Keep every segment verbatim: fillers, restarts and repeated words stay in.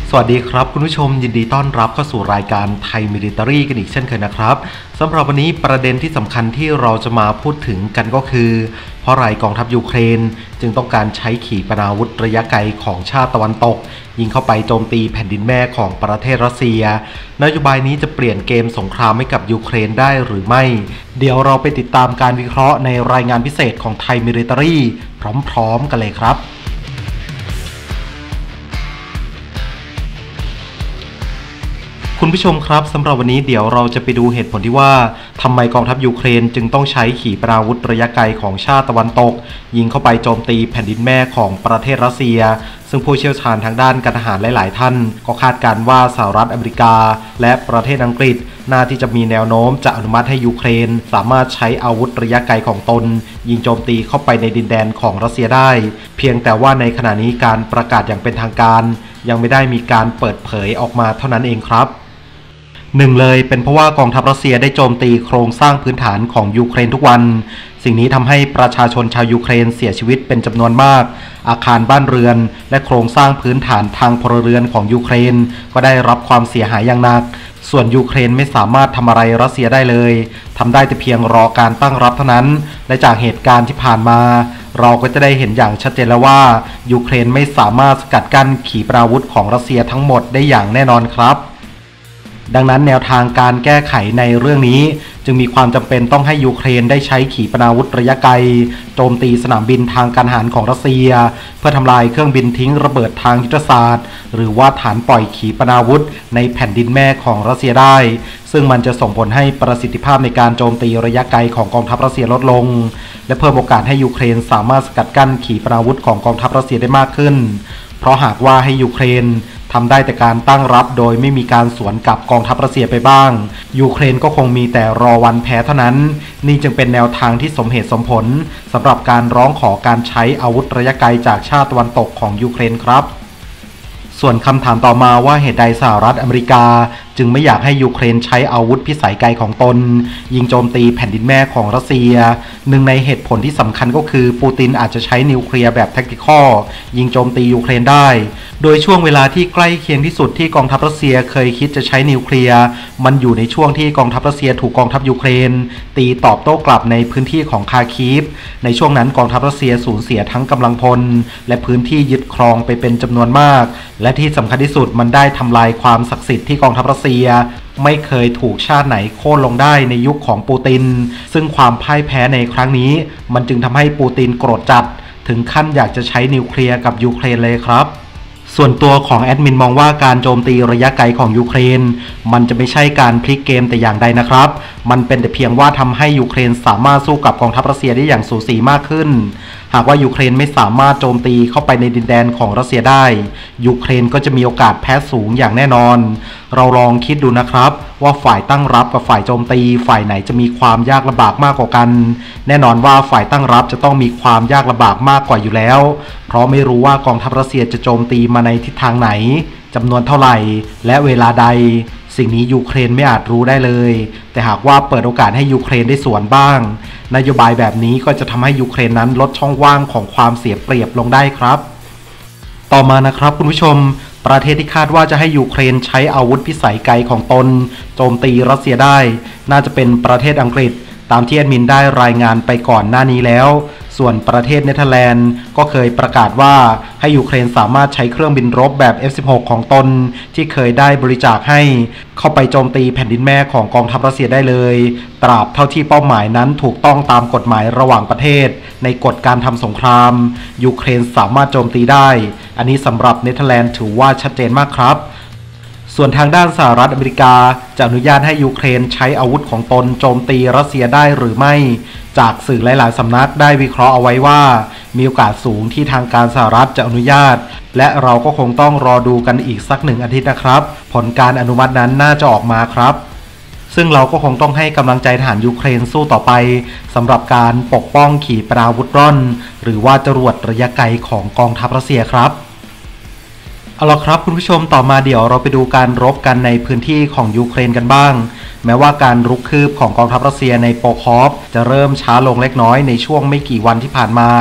สวัสดีครับคุณผู้ชมยินดีต้อนรับเข้าสู่รายการไทยมิลิเตอรี่กันอีกเช่นเคยนะครับสำหรับวันนี้ประเด็นที่สำคัญที่เราจะมาพูดถึงกันก็คือเพราะไรกองทัพยูเครนจึงต้องการใช้ขีปนาวุธระยะไกลของชาติตะวันตกยิงเข้าไปโจมตีแผ่นดินแม่ของประเทศรัสเซียนโยบายนี้จะเปลี่ยนเกมสงครามให้กับยูเครนได้หรือไม่เดี๋ยวเราไปติดตามการวิเคราะห์ในรายงานพิเศษของไทยมิลิเตอรี่พร้อมๆกันเลยครับคุณผู้ชมครับสำหรับวันนี้เดี๋ยวเราจะไปดูเหตุผลที่ว่าทำไมกองทัพยูเครนจึงต้องใช้ขีปนาวุธระยะไกลของชาติตะวันตกยิงเข้าไปโจมตีแผ่นดินแม่ของประเทศรัสเซียซึ่งผู้เชี่ยวชาญทางด้านการทหารหลายๆท่านก็คาดการณ์ว่าสหรัฐอเมริกาและประเทศอังกฤษน่าที่จะมีแนวโน้มจะอนุมัติให้ยูเครนสามารถใช้อาวุธระยะไกลของตนยิงโจมตีเข้าไปในดินแดนของรัสเซียได้เพียงแต่ว่าในขณะนี้การประกาศอย่างเป็นทางการยังไม่ได้มีการเปิดเผยออกมาเท่านั้นเองครับหนึ่งเลยเป็นเพราะว่ากองทัพรัสเซียได้โจมตีโครงสร้างพื้นฐานของยูเครนทุกวันสิ่งนี้ทำให้ประชาชนชาวยูเครนเสียชีวิตเป็นจำนวนมากอาคารบ้านเรือนและโครงสร้างพื้นฐานทางพลเรือนของยูเครนก็ได้รับความเสียหายอย่างหนักส่วนยูเครนไม่สามารถทำอะไรรัสเซียได้เลยทำได้แต่เพียงรอการตั้งรับเท่านั้นและจากเหตุการณ์ที่ผ่านมาเราก็จะได้เห็นอย่างชัดเจนแล้วว่ายูเครนไม่สามารถสกัดกั้นขีปนาวุธของรัสเซียทั้งหมดได้อย่างแน่นอนครับดังนั้นแนวทางการแก้ไขในเรื่องนี้จึงมีความจำเป็นต้องให้ยูเครนได้ใช้ขีปนาวุธระยะไกลโจมตีสนามบินทางการทหารของรัสเซียเพื่อทำลายเครื่องบินทิ้งระเบิดทางยุทธศาสตร์หรือว่าฐานปล่อยขีปนาวุธในแผ่นดินแม่ของรัสเซียได้ซึ่งมันจะส่งผลให้ประสิทธิภาพในการโจมตีระยะไกลของกองทัพรัสเซียลดลงและเพิ่มโอกาสให้ยูเครนสามารถสกัดกั้นขีปนาวุธของกองทัพรัสเซียได้มากขึ้นเพราะหากว่าให้ยูเครนทำได้แต่การตั้งรับโดยไม่มีการสวนกับกองทัพรัสเซียไปบ้างยูเครนก็คงมีแต่รอวันแพ้เท่านั้นนี่จึงเป็นแนวทางที่สมเหตุสมผลสำหรับการร้องขอการใช้อาวุธระยะไกลจากชาติตะวันตกของยูเครนครับส่วนคำถามต่อมาว่าเหตุใดสหรัฐอเมริกาจึงไม่อยากให้ยูเครนใช้อาวุธพิสัยไกลของตนยิงโจมตีแผ่นดินแม่ของรัสเซียหนึ่งในเหตุผลที่สำคัญก็คือปูตินอาจจะใช้นิวเคลียร์แบบแท็กติคอลยิงโจมตียูเครนได้โดยช่วงเวลาที่ใกล้เคียงที่สุดที่กองทัพรัสเซียเคยคิดจะใช้นิวเคลียร์มันอยู่ในช่วงที่กองทัพรัสเซียถูกกองทัพยูเครนตีตอบโต้กลับในพื้นที่ของคาคีฟในช่วงนั้นกองทัพรัสเซียสูญเสียทั้งกำลังพลและพื้นที่ยึดครองไปเป็นจำนวนมากและที่สำคัญที่สุดมันได้ทำลายความศักดิ์สิทธิ์ที่กองทัพรัสเซียไม่เคยถูกชาติไหนโค่นลงได้ในยุคของปูตินซึ่งความพ่ายแพ้ในครั้งนี้มันจึงทำให้ปูตินโกรธจัดถึงขั้นอยากจะใช้นิวเคลียร์กับยูเครนเลยครับส่วนตัวของแอดมินมองว่าการโจมตีระยะไกลของยูเครนมันจะไม่ใช่การพลิกเกมแต่อย่างใดนะครับมันเป็นแต่เพียงว่าทำให้ยูเครนสามารถสู้กับกองทัพรัสเซียได้อย่างสูสีมากขึ้นหากว่ายูเครนไม่สามารถโจมตีเข้าไปในดินแดนของรัสเซียได้ยูเครนก็จะมีโอกาสแพ้สูงอย่างแน่นอนเราลองคิดดูนะครับว่าฝ่ายตั้งรับกับฝ่ายโจมตีฝ่ายไหนจะมีความยากลำบากมากกว่ากันแน่นอนว่าฝ่ายตั้งรับจะต้องมีความยากลำบากมากกว่าอยู่แล้วเพราะไม่รู้ว่ากองทัพรัสเซียจะโจมตีมาในทิศทางไหนจำนวนเท่าไหร่และเวลาใดสิ่งนี้ยูเครนไม่อาจรู้ได้เลยแต่หากว่าเปิดโอกาสให้ยูเครนได้สวนบ้างนโยบายแบบนี้ก็จะทำให้ยูเครนนั้นลดช่องว่างของความเสียเปรียบลงได้ครับต่อมานะครับคุณผู้ชมประเทศที่คาดว่าจะให้ยูเครนใช้อาวุธพิสัยไกลของตนโจมตีรัสเซียได้น่าจะเป็นประเทศอังกฤษตามที่แอดมินได้รายงานไปก่อนหน้านี้แล้วส่วนประเทศเนเธอร์แลนด์ก็เคยประกาศว่าให้ยูเครนสามารถใช้เครื่องบินรบแบบ เอฟ สิบหก ของตนที่เคยได้บริจาคให้เข้าไปโจมตีแผ่นดินแม่ของกองทัพรัสเซียได้เลยตราบเท่าที่เป้าหมายนั้นถูกต้องตามกฎหมายระหว่างประเทศในกฎการทำสงครามยูเครนสามารถโจมตีได้อันนี้สำหรับเนเธอร์แลนด์ถือว่าชัดเจนมากครับส่วนทางด้านสหรัฐอเมริกาจะอนุญาตให้ยูเครนใช้อาวุธของตนโจมตีรัสเซียได้หรือไม่จากสื่อหลายๆสำนักได้วิเคราะห์เอาไว้ว่ามีโอกาสสูงที่ทางการสหรัฐจะอนุญาตและเราก็คงต้องรอดูกันอีกสักหนึ่งอาทิตย์นะครับผลการอนุมัตินั้นน่าจะออกมาครับซึ่งเราก็คงต้องให้กำลังใจทหารยูเครนสู้ต่อไปสำหรับการปกป้องขีปนาวุธร่อนหรือว่าจรวดระยะไกลของกองทัพรัสเซียครับเอาล่ะครับคุณผู้ชมต่อมาเดี๋ยวเราไปดูการรบกันในพื้นที่ของยูเครนกันบ้างแม้ว่าการรุกคืบของกองทัพรัสเซียในโปคอฟจะเริ่มช้าลงเล็กน้อยในช่วงไม่กี่วันที่ผ่านมา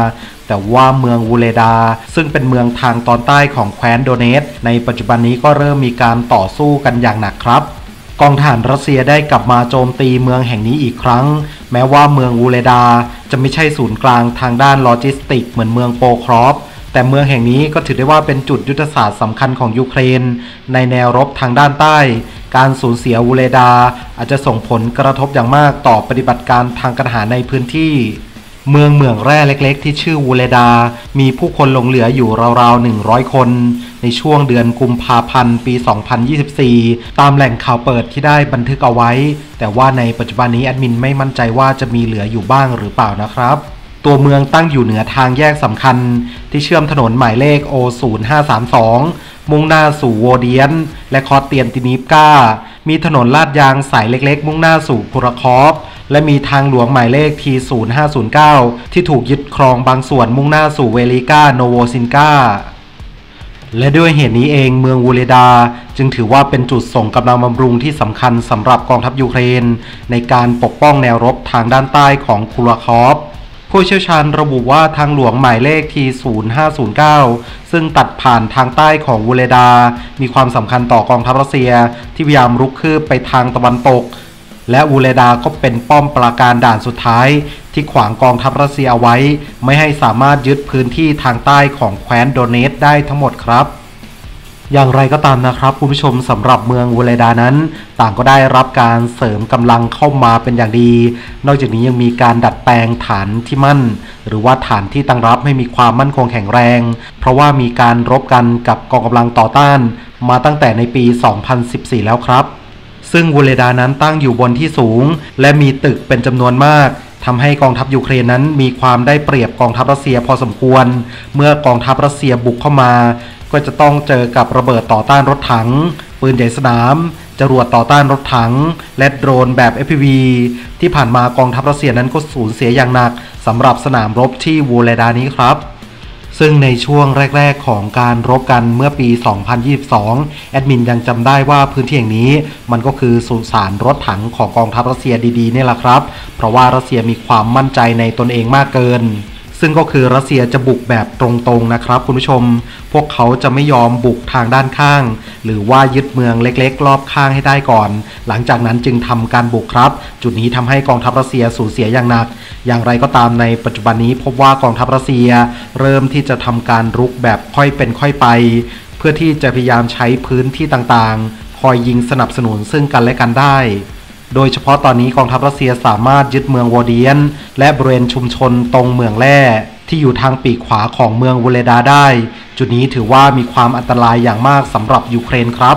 แต่ว่าเมืองวูเลดาซึ่งเป็นเมืองทางตอนใต้ของแคว้นโดเนตในปัจจุบันนี้ก็เริ่มมีการต่อสู้กันอย่างหนักครับกองทหารรัสเซียได้กลับมาโจมตีเมืองแห่งนี้อีกครั้งแม้ว่าเมืองวูเลดาจะไม่ใช่ศูนย์กลางทางด้านโลจิสติกเหมือนเมืองโปครอฟแต่เมืองแห่งนี้ก็ถือได้ว่าเป็นจุดยุทธศาสตร์สำคัญของยูเครนในแนวรบทางด้านใต้การสูญเสียวูเลดาอาจจะส่งผลกระทบอย่างมากต่อปฏิบัติการทางการทหารในพื้นที่เมืองเหมืองแร่เล็กๆที่ชื่อวูเลดามีผู้คนหลงเหลืออยู่ราวๆหนึ่งร้อยคนในช่วงเดือนกุมภาพันธ์ปีสองพันยี่สิบสี่ตามแหล่งข่าวเปิดที่ได้บันทึกเอาไว้แต่ว่าในปัจจุบันนี้แอดมินไม่มั่นใจว่าจะมีเหลืออยู่บ้างหรือเปล่านะครับตัวเมืองตั้งอยู่เหนือทางแยกสำคัญที่เชื่อมถนนหมายเลข โอ ศูนย์ ห้า สาม สอง มุ่งหน้าสู่โวเดียนและคอสเตียนตินีฟกามีถนนลาดยางสายเล็กๆมุ่งหน้าสู่คูราคอฟและมีทางหลวงหมายเลข ที ศูนย์ ห้า ศูนย์ เก้า ที่ถูกยึดครองบางส่วนมุ่งหน้าสู่เวลิกาโนโวซินกาและด้วยเหตุนี้เองเมืองวูเลดาจึงถือว่าเป็นจุดส่งกำลังบำรุงที่สำคัญสำหรับกองทัพยูเครนในการปกป้องแนวรบทางด้านใต้ของคูราคอฟผู้เชี่ยวชาญระบุว่าทางหลวงหมายเลข ที ศูนย์ ห้า ศูนย์ เก้า ซึ่งตัดผ่านทางใต้ของวูเลดามีความสำคัญต่อกองทัพรัสเซียที่พยายามรุกคืบไปทางตะวันตกและวูเลดาก็เป็นป้อมปราการด่านสุดท้ายที่ขวางกองทัพรัสเซียเอาไว้ไม่ให้สามารถยึดพื้นที่ทางใต้ของแคว้นโดเนตได้ทั้งหมดครับอย่างไรก็ตามนะครับคุณผู้ชมสำหรับเมืองวูเลดานั้นต่างก็ได้รับการเสริมกำลังเข้ามาเป็นอย่างดีนอกจากนี้ยังมีการดัดแปลงฐานที่มั่นหรือว่าฐานที่ตั้งรับให้มีความมั่นคงแข็งแรงเพราะว่ามีการรบกันกับกองกำลังต่อต้านมาตั้งแต่ในปีสองพันสิบสี่แล้วครับซึ่งวูเลดานั้นตั้งอยู่บนที่สูงและมีตึกเป็นจำนวนมากทำให้กองทัพยูเครนนั้นมีความได้เปรียบกองทัพรัสเซียพอสมควรเมื่อกองทัพรัสเซียบุกเข้ามาก็จะต้องเจอกับระเบิดต่อต้านรถถังปืนใหญ่สนามจรวดต่อต้านรถถังและโดรนแบบ เอฟ พี วี ที่ผ่านมากองทัพรัสเซียนั้นก็สูญเสียอย่างหนักสำหรับสนามรบที่วูเลดานี้ครับซึ่งในช่วงแรกๆของการรบกันเมื่อปีสองพันยี่สิบสองแอดมินยังจำได้ว่าพื้นที่แห่งนี้มันก็คือสุสานรถถังของกองทัพรัสเซียดีๆนี่แหละครับเพราะว่ารัสเซียมีความมั่นใจในตนเองมากเกินซึ่งก็คือรัสเซียจะบุกแบบตรงๆนะครับคุณผู้ชมพวกเขาจะไม่ยอมบุกทางด้านข้างหรือว่ายึดเมืองเล็กๆรอบข้างให้ได้ก่อนหลังจากนั้นจึงทำการบุกครับจุดนี้ทำให้กองทัพรัสเซียสูญเสียอย่างหนักอย่างไรก็ตามในปัจจุบันนี้พบว่ากองทัพรัสเซียเริ่มที่จะทำการรุกแบบค่อยเป็นค่อยไปเพื่อที่จะพยายามใช้พื้นที่ต่างๆคอยยิงสนับสนุนซึ่งกันและกันได้โดยเฉพาะตอนนี้กองทัพรัสเซียสามารถยึดเมืองวอเดียนและบริเวณชุมชนตรงเมืองแร่ที่อยู่ทางปีกขวาของเมืองวูเลดาได้จุดนี้ถือว่ามีความอันตรายอย่างมากสำหรับยูเครนครับ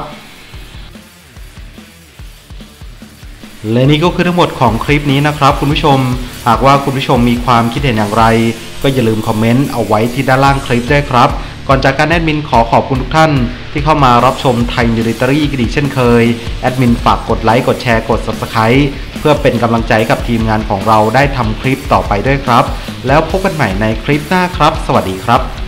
และนี่ก็คือทั้งหมดของคลิปนี้นะครับคุณผู้ชมหากว่าคุณผู้ชมมีความคิดเห็นอย่างไรก็อย่าลืมคอมเมนต์เอาไว้ที่ด้านล่างคลิปด้วยครับก่อนจากการแอดมินขอขอบคุณทุกท่านที่เข้ามารับชมไทยมิลิเตอรี่กันอีกเช่นเคยแอดมินฝากกดไลค์กดแชร์กด ซับสไครบ์ เพื่อเป็นกำลังใจกับทีมงานของเราได้ทำคลิปต่อไปด้วยครับแล้วพบกันใหม่ในคลิปหน้าครับสวัสดีครับ